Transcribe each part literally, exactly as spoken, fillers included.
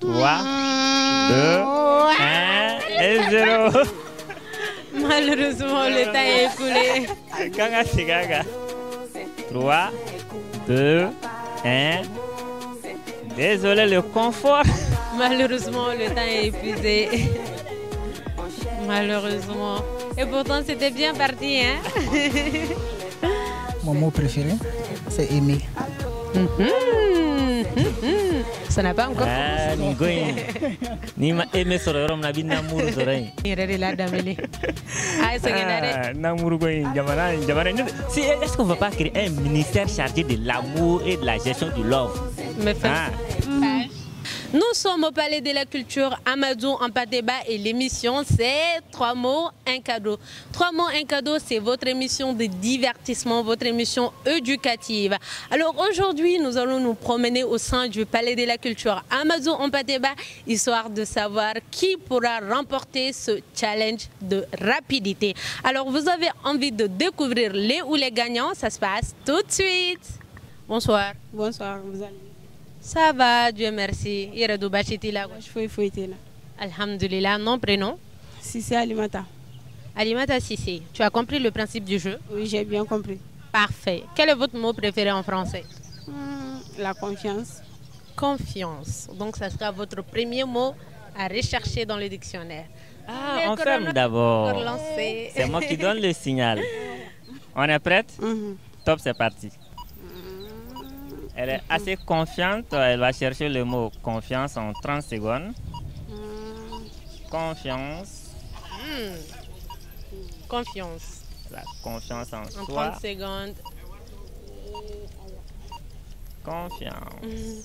trois, deux, un et zéro. Malheureusement, le temps est écoulé. Gaga, c'est gaga. trois, deux, un. Désolé, le confort. Malheureusement, le temps est épuisé. Malheureusement. Et pourtant, c'était bien parti, hein? Mon mot préféré, c'est aimer. Mm-hmm. Mm-hmm. Ça n'a pas encore ah, commencé. Ni ma aimé sur le rhum, na bin namour zorein. Il est là, Dameli. Ah, c'est ah, namour goin, jamana, jamana. Si, est-ce qu'on ne va pas créer un ministère chargé de l'amour et de la gestion du love? Mais ah. mm-hmm. Nous sommes au Palais de la Culture, Amadou Ampateba, et l'émission c'est Trois mots, un cadeau. Trois mots, un cadeau, c'est votre émission de divertissement, votre émission éducative. Alors aujourd'hui, nous allons nous promener au sein du Palais de la Culture, Amadou Ampateba, histoire de savoir qui pourra remporter ce challenge de rapidité. Alors vous avez envie de découvrir les ou les gagnants, ça se passe tout de suite. Bonsoir. Bonsoir, vous allez? Ça va, Dieu merci. Iredou Bachiti là. Je fais fouetter là. Alhamdulillah, nom, prénom? Sissé Alimata. Alimata Sissé, tu as compris le principe du jeu? Oui, j'ai bien compris. Parfait. Quel est votre mot préféré en français? hmm, La confiance. Confiance. Donc ça sera votre premier mot à rechercher dans le dictionnaire. Ah, on ferme d'abord. C'est moi qui donne le signal. On est prête? mm-hmm. Top, c'est parti. Elle est assez confiante, elle va chercher le mot confiance en trente secondes. Mm. Confiance. Mm. Confiance. La confiance en, en soi. trente secondes. Confiance. Mm.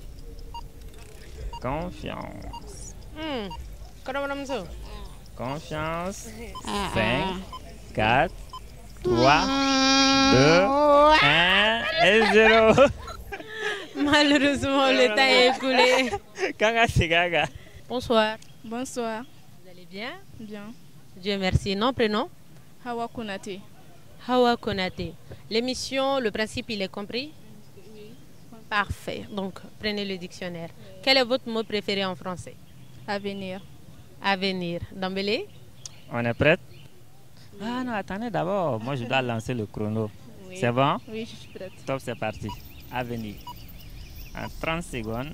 Confiance. Mm. Confiance. Ah, cinq, ah. quatre, trois, deux, un et zéro. Malheureusement, le temps est écoulé. Gaga, c'est gaga. Bonsoir. Bonsoir. Vous allez bien? Bien. Dieu merci. Nom, prénom? Hawa Konate. Hawa Konate. L'émission, le principe, il est compris? Oui. Parfait. Donc, prenez le dictionnaire. Quel est votre mot préféré en français? Avenir. Avenir. Dambélé? On est prête? Ah non, attendez d'abord. Moi, je dois lancer le chrono. Oui. C'est bon? Oui, je suis prête. Top, c'est parti. Avenir. En trente secondes.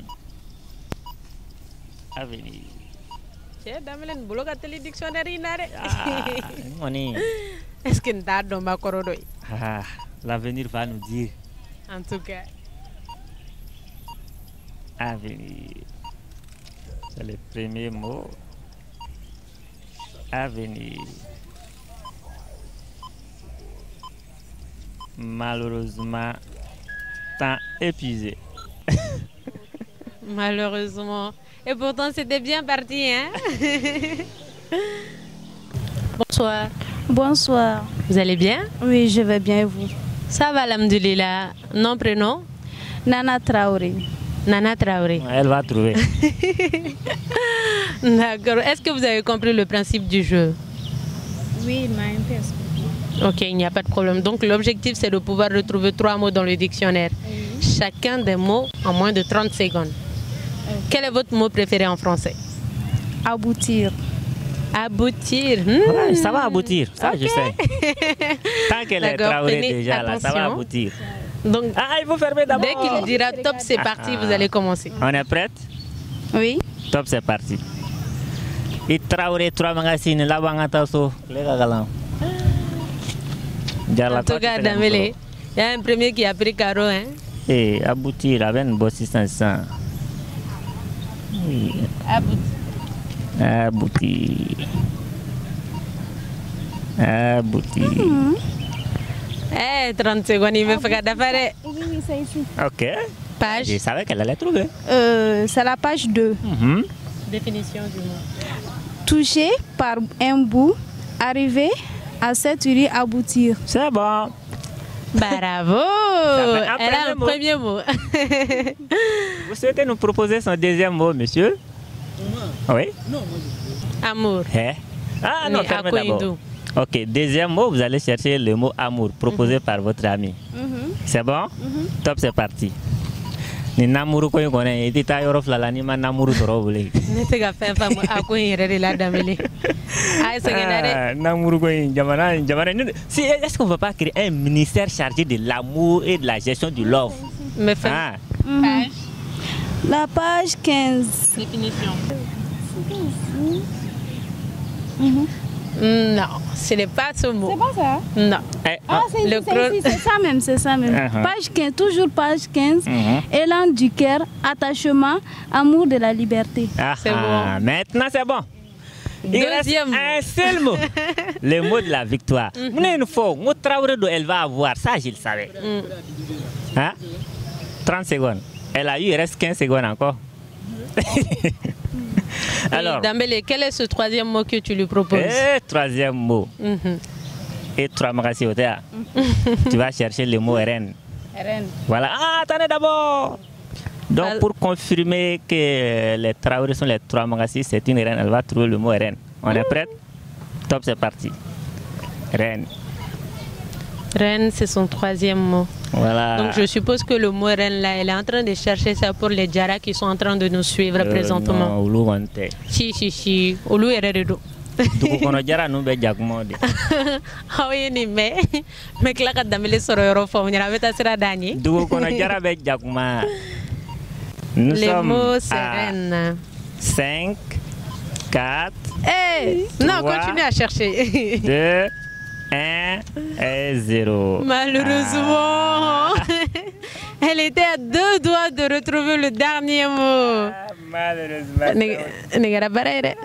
Avenir. Tiens, Dambélé, vous avez le dictionnaire? Ah, est-ce que tu as dans ma corodoï? Ah, l'avenir va nous dire. En tout cas. Avenir. C'est le premier mot. Avenir. Malheureusement, temps épuisé. Malheureusement. Et pourtant, c'était bien parti, hein? Bonsoir. Bonsoir. Vous allez bien? Oui, je vais bien et vous? Ça va, alhamdoulilah. Nom, prénom? Nana Traoré. Nana Traoré. Elle va trouver. D'accord. Est-ce que vous avez compris le principe du jeu? Oui, il m'a un peu expliqué. Ok, il n'y a pas de problème. Donc l'objectif, c'est de pouvoir retrouver trois mots dans le dictionnaire. Oui. Chacun des mots en moins de trente secondes. Okay. Quel est votre mot préféré en français? Aboutir. Aboutir. Mmh. Ouais, ça va aboutir, ça okay. Je sais. Tant qu'elle est Traoré déjà, là, ça va aboutir. Donc, ah, il faut fermer d'abord. Dès qu'il dira top, c'est parti, ah, vous allez commencer. On est prête? Oui. Top, c'est parti. Et Traoré, trois magazines, là, Bangataso, les gars. En tout cas, Dambélé, il y a un premier qui a pris Caro, hein? Et aboutir avec une bosse sans. Oui. Aboutir. Aboutir. Aboutir. Mm-hmm. Eh, trente secondes, il me fait d'affaire. Oui, oui, c'est ici. Ok. Page. Je savais qu'elle allait trouver. Euh, c'est la page deux. Mm-hmm. Définition du mot. Toucher par un bout, arriver à cette urine, aboutir. C'est bon. Bravo. Elle a un premier mot. Vous souhaitez nous proposer son deuxième mot, monsieur? Oui. Non, amour. Eh? Ah non, fermez d'abord. Ok, deuxième mot, vous allez chercher le mot amour proposé mm-hmm. par votre ami. Mm-hmm. C'est bon? Mm-hmm. Top, c'est parti. Ni namuru ko ngone iti ta yoro flala ni ma namuru toro bole. Ne te ga fa fa ako yere de la damele. Ay segenare. Namuru ko jamana jamana. Si est-ce qu'on va pas créer un ministère chargé de l'amour et de la gestion du love? Mais fait. Ah. Mhm. La page quinze. Définition. Mhm. Non, ce n'est pas ce mot. C'est pas ça? Non. Eh, Ah, c'est Le c'est- chron- c'est- c'est ça même, c'est ça même. Uh-huh. Page quinze, toujours page quinze. Mhm. Élan du cœur, attachement, amour de la liberté. Ah, C'est ah, bon. maintenant c'est bon. Il reste Deuxième mot. un seul mot. Le mot de la victoire. Une fois, mon Traoré, elle va avoir. Ça, je le savais. Mm. Hein? trente secondes. Elle a eu, il reste quinze secondes encore. Alors, Oui, Dambélé, quel est ce troisième mot que tu lui proposes? et troisième mot. Mhm. Et trois magasin au théâtre. Tu vas chercher le mot reine. Voilà. Ah, attendez d'abord. Donc, Al- pour confirmer que les Traoré sont les trois magasins, c'est une reine. Elle va trouver le mot reine. On est prête? Top, c'est parti. Reine. Reine, c'est son troisième mot. Voilà. Donc je suppose que le mot reine là, elle est en train de chercher ça pour les Djara qui sont en train de nous suivre Euh, présentement. non, ulu wante. Si, si, si. Olu eredo. Dugu kono jara nu be jagmode. Ah oui, ni mais. Mais là, quand Dambélé sort euro fort, on y avait assez à Dani. Dugu kono jara be jagma. Nous Les sommes mots, c'est à reine. cinq, quatre, Eh, non, Trois. continue à chercher. deux, un et zéro. Malheureusement, elle était à deux doigts de retrouver le dernier mot. Ah, malheureusement. Neg- Negara barere.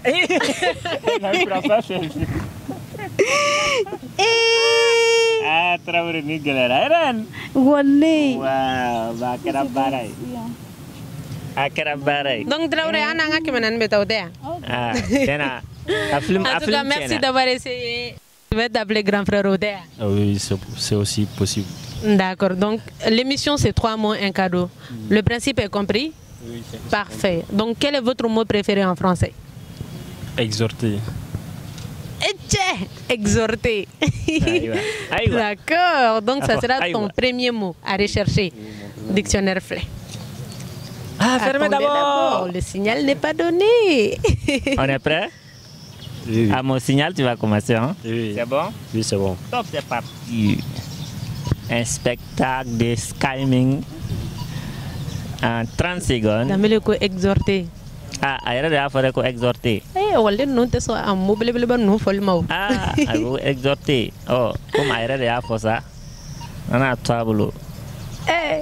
Ah, Traoré ni galera. Eren. Walé. Wow, ba kera barai. Ah, kera barai. Donc, Traoré, on a un qui m'a dit Ah, tena. A film, En a tout cas, film merci tena. d'avoir essayé. Je vais t'appeler grand frère Odea. Ah oui, c'est c'est aussi possible. D'accord. Donc, l'émission, c'est trois mots, un cadeau. Le principe est compris? Oui, c'est Parfait. Donc, quel est votre mot préféré en français? exhorter. Etche, exhorter. Aïwa. Aïwa. D'accord. Donc, ça Ah, sera aïwa. ton premier mot à rechercher. Dictionnaire Flay. Ah, fermez Attendez d'abord. Le signal n'est pas donné. On est prêt? Oui, oui. À mon signal, tu vas commencer. Hein? Oui, C'est bon? oui, c'est bon. Top, c'est parti. Un spectacle de skimming en trente secondes. Dans le coup, exhorter. Ah, ailleurs de la forêt qu'on exhorter. Eh, on va nous te so un mot bleu bleu nous faut le mot. Ah, ago exhorter. Oh, comme ailleurs de la forêt ça. On a trois boulots. Eh,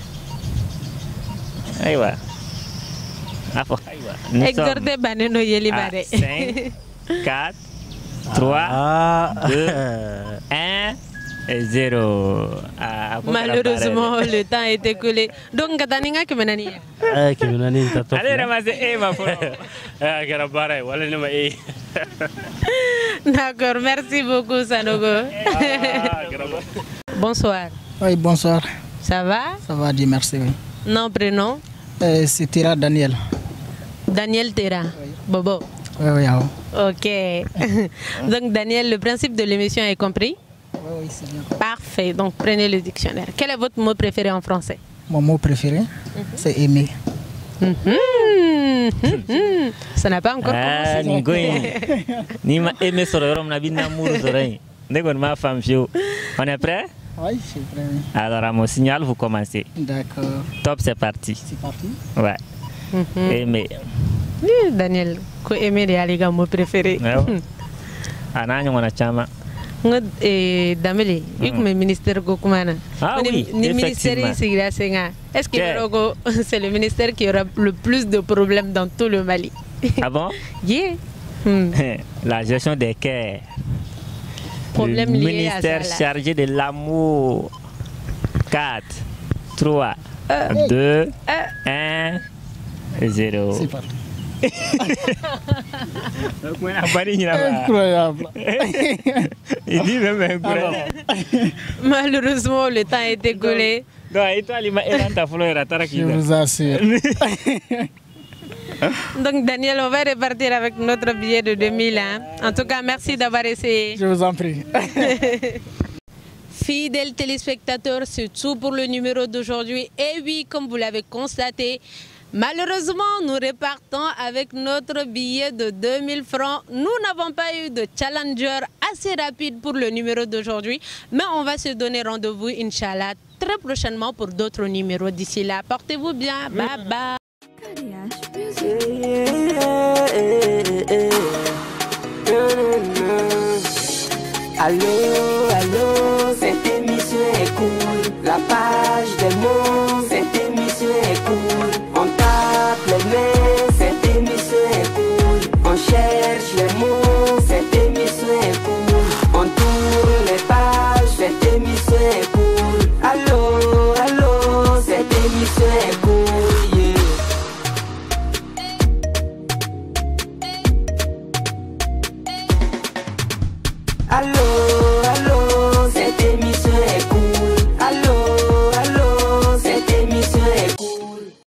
Aïwa. Afo. Aïwa. Nous exhorter baneno yeli sommes à bare. cinq, quatre, trois, Ah, deux, un et zéro. Ah, ako Malheureusement, le temps est écoulé. Donc, kataninga kemenani. ah, que mon ami t'a allez ramasser Eva pour Ah, que la barre, voilà le maïs. D'accord, merci beaucoup Sanogo. Bonsoir. Oui, bonsoir. Ça va? Ça va, Dieu merci. Oui. Non, prénom? Euh, c'est Tira Daniel. Daniel Terra. Bobo. Oui, oui, oui. Ok. Donc, Daniel, le principe de l'émission est compris? Oui, oui, c'est bien. Parfait. Donc, prenez le dictionnaire. Quel est votre mot préféré en français? Mon mot préféré, c'est aimer. Mhm. Mhm. Ça n'a pas encore Ah, commencé. ni goyin. Ni ma aimé sur le rhum, na bin na mouru zorein. Dès ma femme fio. On est prêt? Oui, je suis prêt. Oui. Alors, à mon signal, vous commencez. D'accord. Top, c'est parti. C'est parti. Ouais. Mhm. Aimer. Oui, Daniel, ko aimer les aligas mot préféré. Ouais. Ananya wana chama. Nga eh Dameli, ik me ministère ko kumana. Ah Ni- oui, ni ministère effectivement. ici là c'est nga. Est-ce que Ok. Rogo, c'est le ministère qui aura le plus de problèmes dans tout le Mali? Ah bon? Yeah. Hmm. La gestion des cœurs. Problème Le lié à ministère ça, là. chargé de l'amour. quatre, trois, deux, un, zéro. C'est parti. Incroyable. Il dit même incroyable. Malheureusement, le temps est écoulé. Non, et toi, il m'a élanta fleur à Je Tarakida. vous assure. Donc, Daniel, on va repartir avec notre billet de deux mille. Hein. En tout cas, merci d'avoir essayé. Je vous en prie. Fidèles téléspectateurs, c'est tout pour le numéro d'aujourd'hui. Et oui, comme vous l'avez constaté, malheureusement, nous repartons avec notre billet de deux mille francs. Nous n'avons pas eu de challenger assez rapide pour le numéro d'aujourd'hui, mais on va se donner rendez-vous, Inch'Allah, très prochainement pour d'autres numéros. D'ici là, portez-vous bien. Bye bye. Allô.